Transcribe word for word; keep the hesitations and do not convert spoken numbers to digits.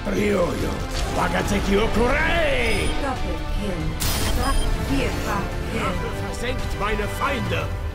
Ryoyo, Wagateki Okurei! Doppelkill. Vierfach Kill. Versenkt meine Feinde!